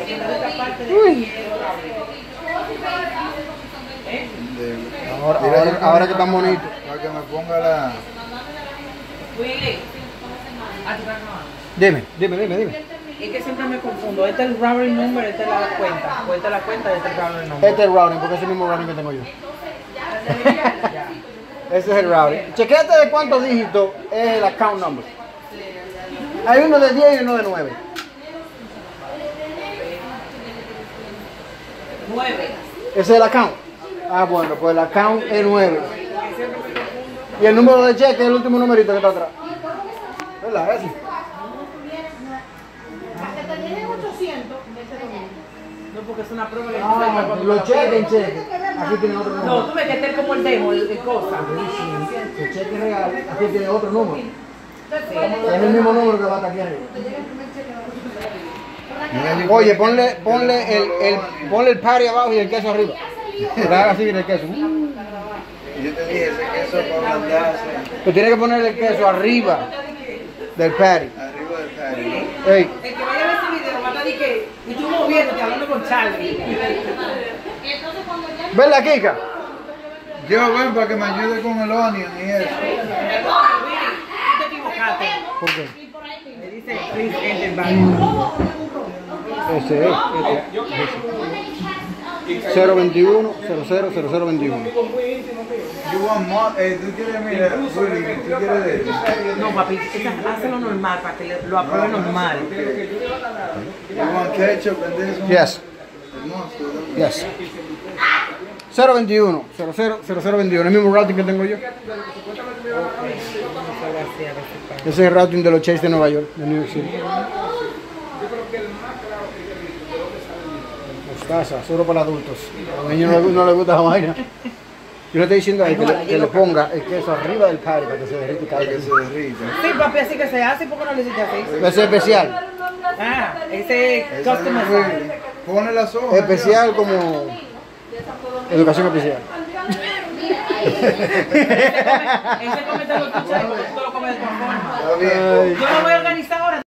Uy. Ahora que tan bonito. Para que me ponga la... Dime. Es que siempre me confundo. Este es el routing number, esta es la cuenta. O esta es la cuenta, este es el routing number. Este es el routing, porque es el mismo routing que tengo yo. Ese es el routing. Chequéate de cuántos dígitos es el account number. Hay uno de 10 y uno de 9. 9. Ese es el account. Ah, bueno, pues el account es 9. Y el número de cheque es el último numerito que está atrás. ¿Verdad? Ese. No, porque es una prueba que Los cheques, aquí tiene otro número. No, tú ves que este es como el demo, el cosa. El cheque real, aquí tiene otro número. Es el mismo número que va hasta aquí arriba. Oye, ponle el patty abajo y el queso arriba. Haga así el queso. Yo te dije, ese queso para ablandarse. Tú tienes que poner el queso arriba del patty. Arriba del patty. Ey, El que vaya a ver este video va a decir que y tú moviéndote hablando con Charlie. ¿verdad, Kika? Yo ven para que me ayude con el onion y eso. Tú te equivocaste. ¿Por qué? Me dice, please enter back. Ese es. 021 000021. You want more? ¿Tú quieres, mira, Willy, tú quieres de eso? No, papi, hazlo normal para que lo apruebe normal. You want ketchup and this one? Yes. Hermoso. Yes. 021 000021. El mismo routing que tengo yo. Ese es el routing de los Chase de Nueva York, de New York City. Mostaza, solo para adultos. A los niños no les gusta la vaina. Yo le estoy diciendo a él que le ponga el queso arriba del patty para que se derrite y Para caiga. que se derrita. Sí, papi, así que se hace. ¿Por qué no le hiciste así? Ese es especial. Ah, ese es Ese customer es service. Willy. Pone las hojas. Especial como educación especial. Ese comentario tú lo comes de tu forma. Está bien. Yo lo voy a organizar ahora.